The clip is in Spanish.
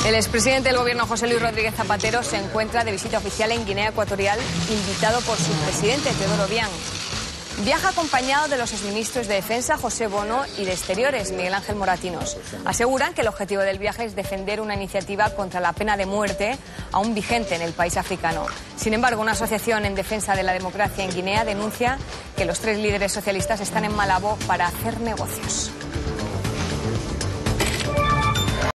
El expresidente del gobierno, José Luis Rodríguez Zapatero, se encuentra de visita oficial en Guinea Ecuatorial, invitado por su presidente, Teodoro Obiang. Viaja acompañado de los exministros de Defensa, José Bono, y de Exteriores, Miguel Ángel Moratinos. Aseguran que el objetivo del viaje es defender una iniciativa contra la pena de muerte, aún vigente en el país africano. Sin embargo, una asociación en defensa de la democracia en Guinea denuncia que los tres líderes socialistas están en Malabo para hacer negocios.